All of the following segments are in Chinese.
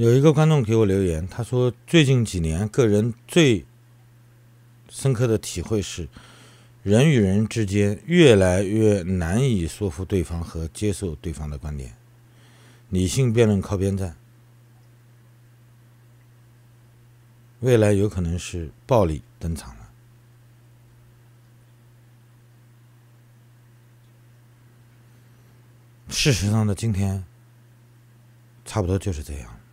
有一个观众给我留言，他说最近几年个人最深刻的体会是，人与人之间越来越难以说服对方和接受对方的观点，理性辩论靠边站，未来有可能是暴力登场了。事实上的今天差不多就是这样，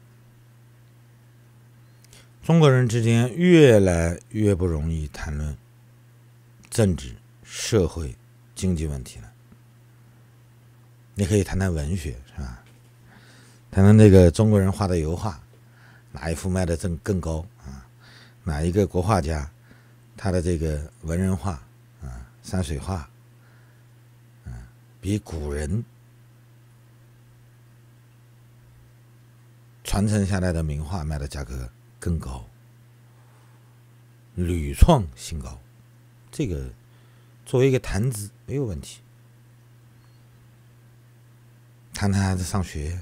中国人之间越来越不容易谈论政治、社会、经济问题了。你可以谈谈文学，是吧？谈谈那个中国人画的油画，哪一幅卖的更高啊？哪一个国画家他的这个文人画啊、山水画比古人传承下来的名画卖的价格更高，屡创新高，这个作为一个谈资没有问题。谈谈孩子上学，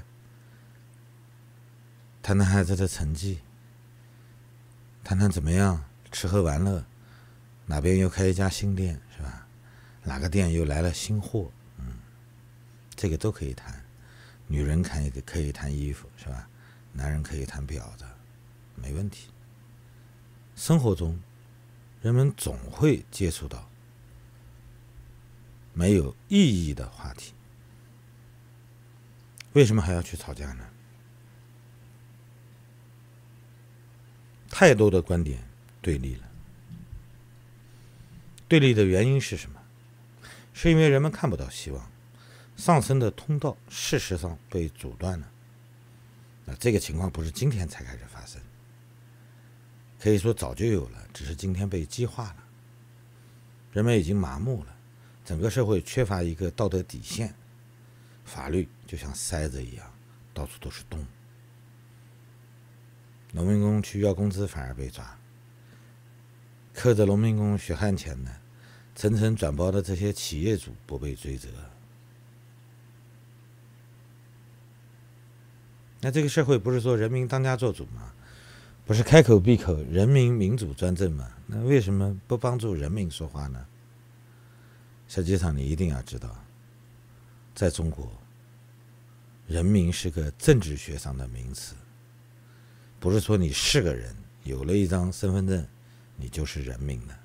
谈谈孩子的成绩，谈谈怎么样吃喝玩乐，哪边又开一家新店，是吧？哪个店又来了新货，这个都可以谈。女人可以谈衣服，是吧？男人可以谈婊子，没问题。生活中，人们总会接触到没有意义的话题，为什么还要去吵架呢？太多的观点对立了。对立的原因是什么？是因为人们看不到希望，上升的通道事实上被阻断了。这个情况不是今天才开始发生，可以说早就有了，只是今天被激化了。人们已经麻木了，整个社会缺乏一个道德底线，法律就像筛子一样，到处都是洞。农民工去要工资反而被抓，扣着农民工血汗钱的、层层转包的这些企业主不被追责。那这个社会不是说人民当家作主吗？不是开口闭口人民民主专政吗？那为什么不帮助人民说话呢？实际上你一定要知道，在中国，人民是个政治学上的名词，不是说你是个人，有了一张身份证，你就是人民的。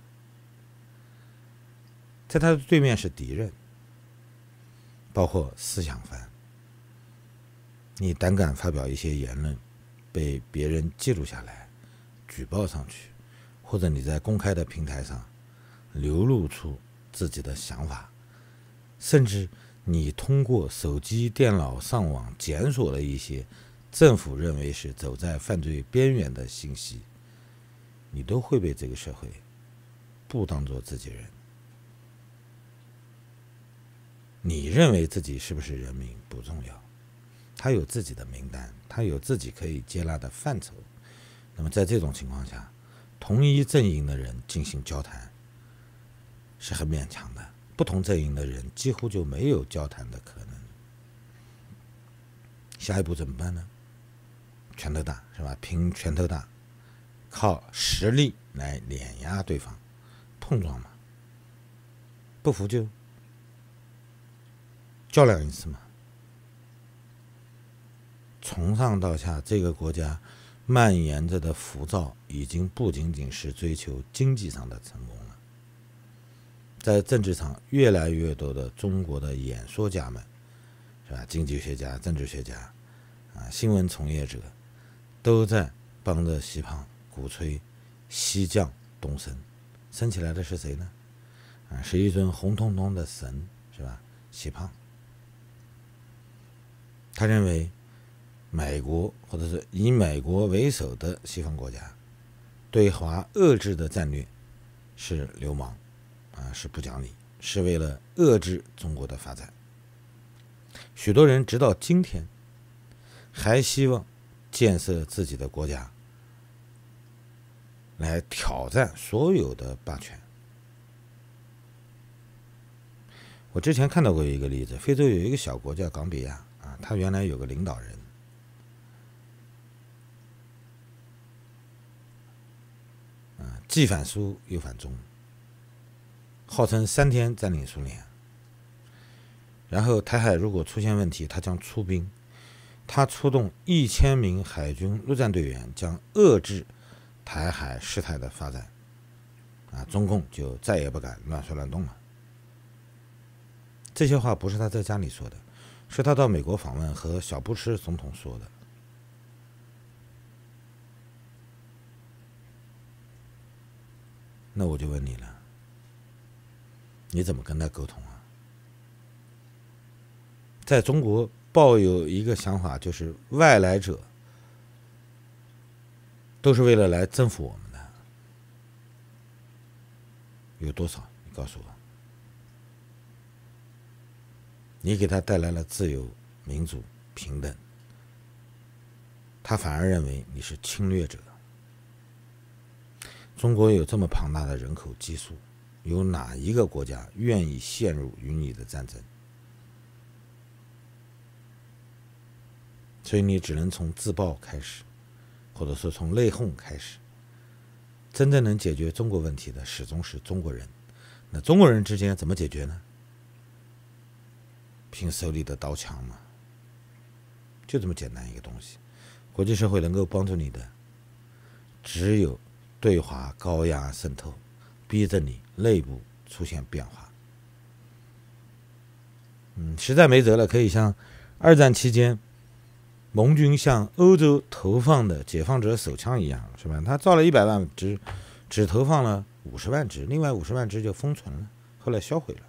在他的对面是敌人，包括思想犯。你胆敢发表一些言论，被别人记录下来，举报上去，或者你在公开的平台上流露出自己的想法，甚至你通过手机、电脑上网检索了一些政府认为是走在犯罪边缘的信息，你都会被这个社会不当作自己人。你认为自己是不是人民不重要，他有自己的名单，他有自己可以接纳的范畴。那么在这种情况下，同一阵营的人进行交谈是很勉强的，不同阵营的人几乎就没有交谈的可能。下一步怎么办呢？拳头大，是吧？拼拳头大，靠实力来碾压对方，碰撞嘛。不服就较量一次嘛。从上到下，这个国家蔓延着的浮躁已经不仅仅是追求经济上的成功了。在政治上，越来越多的中国的演说家们，是吧？经济学家、政治学家新闻从业者，都在帮着习胖鼓吹西降东升。升起来的是谁呢？是一尊红彤彤的神，是吧？习胖。他认为美国或者是以美国为首的西方国家对华遏制的战略是流氓是不讲理，是为了遏制中国的发展。许多人直到今天还希望建设自己的国家，来挑战所有的霸权。我之前看到过一个例子，非洲有一个小国叫冈比亚他原来有个领导人， 既反苏又反中，号称3天占领苏联。然后台海如果出现问题，他将出兵，他出动1000名海军陆战队员，将遏制台海事态的发展。中共就再也不敢乱说乱动了。这些话不是他在家里说的，是他到美国访问和小布什总统说的。那我就问你了，你怎么跟他沟通啊？在中国抱有一个想法，就是外来者都是为了来征服我们的。有多少？你告诉我。你给他带来了自由、民主、平等，他反而认为你是侵略者。中国有这么庞大的人口基数，有哪一个国家愿意陷入与你的战争？所以你只能从自爆开始，或者说从内讧开始。真正能解决中国问题的始终是中国人。那中国人之间怎么解决呢？凭手里的刀枪嘛，就这么简单一个东西。国际社会能够帮助你的，只有对华高压渗透，逼着你内部出现变化。实在没辙了，可以像2战期间盟军向欧洲投放的解放者手枪一样，是吧？他造了100万支，只投放了50万支，另外50万支就封存了，后来销毁了。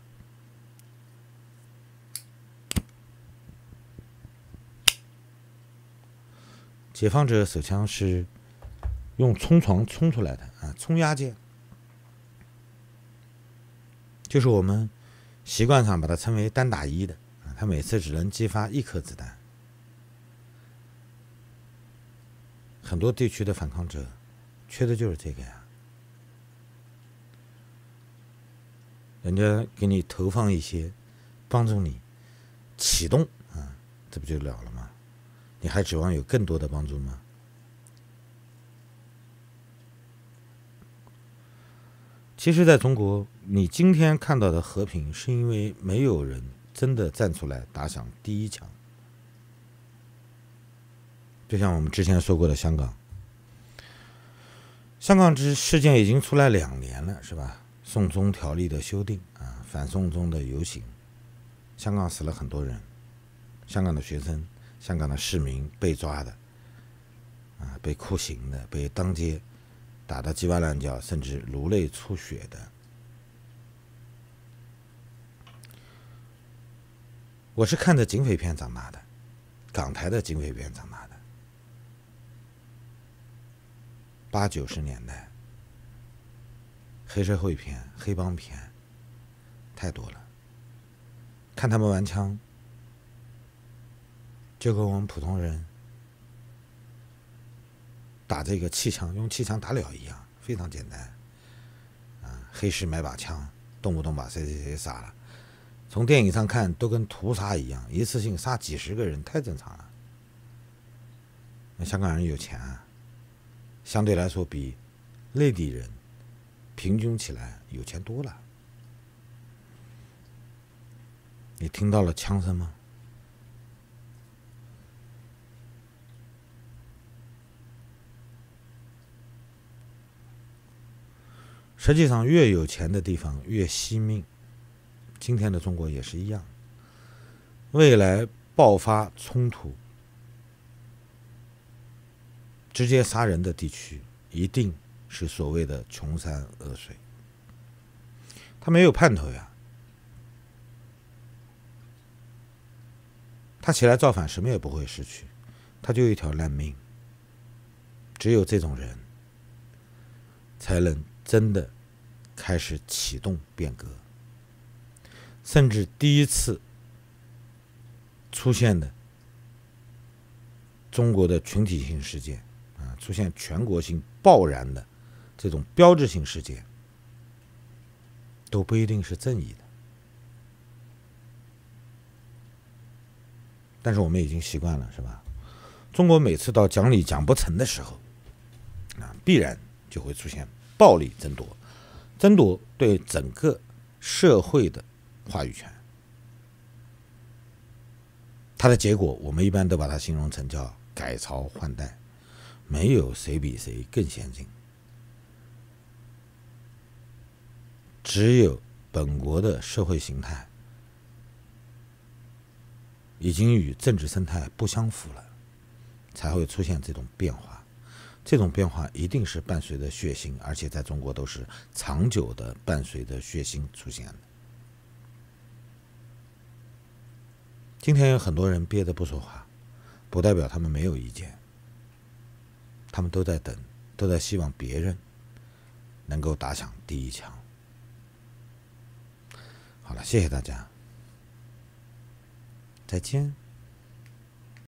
解放者手枪是用冲床冲出来的冲压件，就是我们习惯上把它称为单打1的，它每次只能击发1颗子弹。很多地区的反抗者缺的就是这个呀，人家给你投放一些，帮助你启动这不就了了吗？你还指望有更多的帮助吗？其实在中国，你今天看到的和平，是因为没有人真的站出来打响第一枪。就像我们之前说过的香港，香港之事件已经出来2年了，是吧？送中条例的修订反送中的游行，香港死了很多人，香港的学生、香港的市民被抓的被酷刑的，被当街打得鸡巴乱叫，甚至颅内出血的。我是看着警匪片长大的，港台的警匪片长大的。80、90年代，黑社会片、黑帮片太多了，看他们玩枪，就跟我们普通人打这个气枪，用气枪打鸟一样，非常简单。黑市买把枪，动不动把谁谁谁杀了，从电影上看都跟屠杀一样，一次性杀几10个人，太正常了。那香港人有钱相对来说比内地人平均起来有钱多了。你听到了枪声吗？实际上，越有钱的地方越惜命。今天的中国也是一样，未来爆发冲突、直接杀人的地区，一定是所谓的穷山恶水。他没有盼头呀，他起来造反，什么也不会失去，他就一条烂命。只有这种人，才能真的开始启动变革，甚至第一次出现的中国的群体性事件出现全国性爆燃的这种标志性事件，都不一定是正义的。但是我们已经习惯了，是吧？中国每次到讲理讲不成的时候必然就会出现暴力争夺，争夺对整个社会的话语权。它的结果，我们一般都把它形容成叫改朝换代，没有谁比谁更先进，只有本国的社会形态已经与政治生态不相符了，才会出现这种变化。这种变化一定是伴随着血腥，而且在中国都是长久的伴随着血腥出现的。今天有很多人憋着不说话，不代表他们没有意见，他们都在等，都在希望别人能够打响第一枪。好了，谢谢大家，再见。